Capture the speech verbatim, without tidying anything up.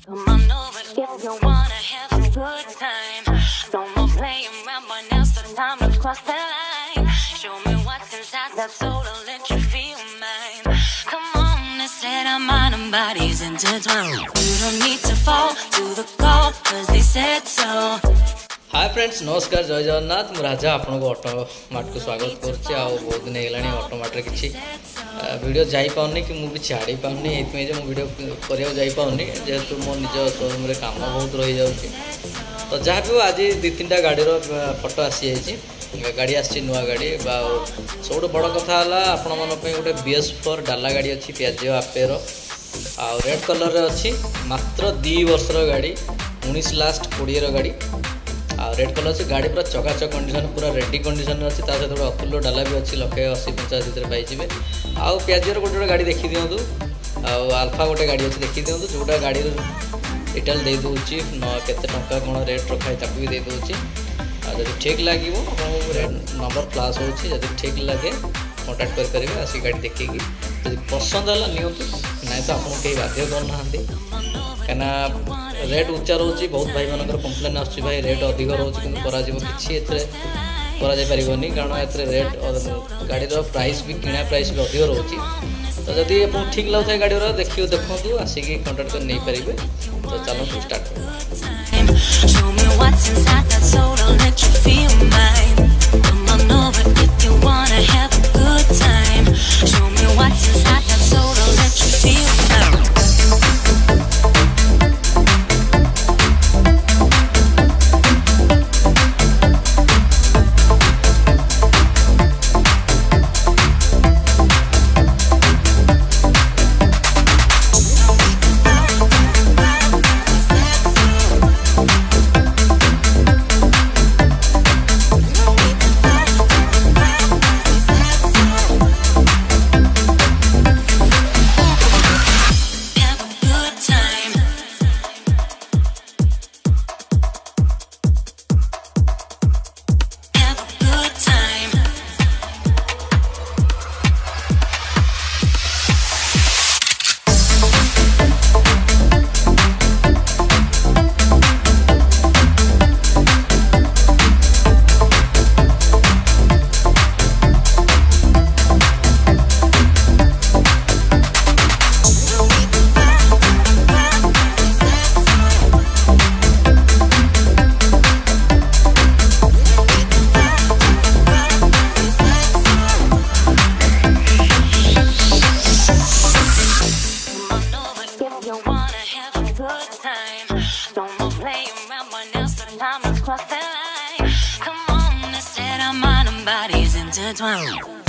Come on over if you wanna have a good time. No more playing around, but now's the time to cross the line. Show me what's inside that soul, I'll let you feel mine. Come on, let's let our mind and bodies intertwine. You don't need to fall to the call, cause they said so. Hi friends नमस्कार जय जगन्नाथ मु राजा आपन को ऑटोमार्ट को स्वागत करछि आ बहुत दिन हेलानी ऑटोमार्ट रे किछि वीडियो जाई पाउनी कि मु भी छाड़ी पाउनी एतमे जे मु वीडियो करियो जाई पाउनी जेतु मो निज शोरूम रे काम बहुत रही जाउछि तो जहाँ भी आज दु तीनटा गाड़ी रो फोटो आसी जाइछि गाड़ी आछि नुवा गाड़ी बा सबो बड़ कथा हला आपन मन पे गोटे बी एस फोर डाला गाड़ी अछि पियाजियो आपे रो आ रेड कलर रे अछि मात्र दो वर्ष रो गाड़ी उन्नीस लास्ट बीस रो गाड़ी आ रेड कलर से गाड़ी पूरा चकाचक कंडीशन पूरा रेडी कंडीशन अच्छी सहित गोटे अतुल्य डाला भी अच्छी लक्षे अशी पंचाश भितर पाइबे आउ पियाजियोर गोटे गोटे गाड़ी देखी दिंतु आल्फा गोटे गाड़ी अच्छी देखी दिंतु जोटा गाड़ी डिटेल दे दूची केते टंका कौन रेट रखा है ताकू भी दे दूची जब ठीक लगे नंबर फ्लाश होची जब ठीक लगे कांटेक्ट कर करेंगे आसी गाड़ी देखिए जब पसंद है नियंतु ना तो आपको कहीं बाध्य करना कहीं रेट उच्चा रोचे बहुत भाई मान कम्प्लेन आस भाई रेट अधिक रोचे कि किसी पारनी कारण ए रेट गाड़ी प्राइस भी किणा प्राइस भी अधिक रोचे तो जदि आप ठीक लगता है गाड़ी देखिए देखो आसिक कंटाक्ट कर नहीं पारे तो चलो start Cross the line. Come on, let's set our mind and bodies intertwined.